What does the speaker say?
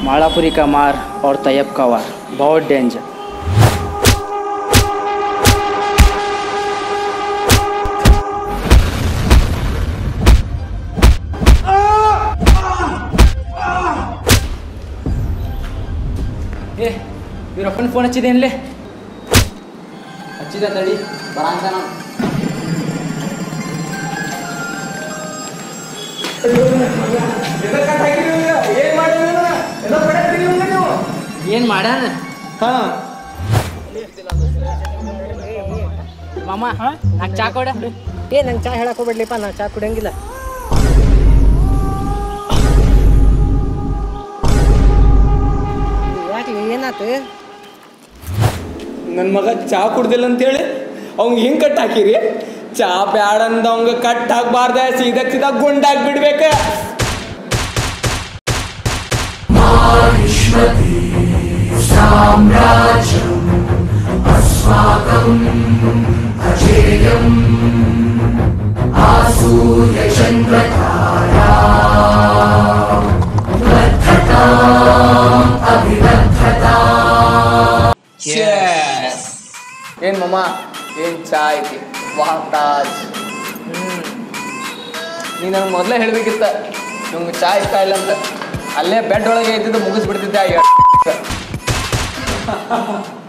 मालापुरी का मार और तैयब का वार बहुत डेंजर। वीरಪ್ಪನ ಫೋನ್ ಹಚ್ಚಿದೇನ್ಲೆ? ಹಚ್ಚಿದ ತಡಿ ಬರಾಂತಾನ. ಏನ್ ಮಾಡ್ಯಾನ? ಮಾಮ ನಂಗೆ ಚಾ ಕೊಡ. ನಂಗೆ ಚಾ ಹೇಳಕ್ ಹೋಗ್ಬಿಡ್ಲಿಪ್ಪ, ನಾ ಚಾ ಕುಡಿಯಂಗಿಲ್ಲ. ಯಾಕೆ ಏನಾತು? ನನ್ನ ಮಗ ಚಾ ಕುಡ್ದಿಲ್ಲ ಅಂತೇಳಿ ಅವ್ನಿಗೆ ಹಿಂಗೆ ಕಟ್ ಹಾಕಿರಿ. ಚಾ ಬ್ಯಾಡ ಅಂದ ಅವಂಗ ಕಟ್ ಹಾಕ್ಬಾರ್ದ, ಸೀದಾ ಗುಂಡಾಗಿ ಬಿಡ್ಬೇಕ. ಏನ್ ಮಮ್ಮ, ಏನ್ ಚಾ ಐತಿ? ವಾಹ್ ತಾಜ್. ನೀ ನನಗೆ ಮೊದಲೇ ಹೇಳ್ಬೇಕಿತ್ತ ನಿಮ್ಗೆ ಚಾ ಇಷ್ಟ ಇಲ್ಲ ಅಂತ. ಅಲ್ಲೇ ಬೆಡ್ ಒಳಗೆ ಇದ್ದಿದ್ದು ಮುಗಿಸ್ಬಿಡ್ತಿದ್ದೆ.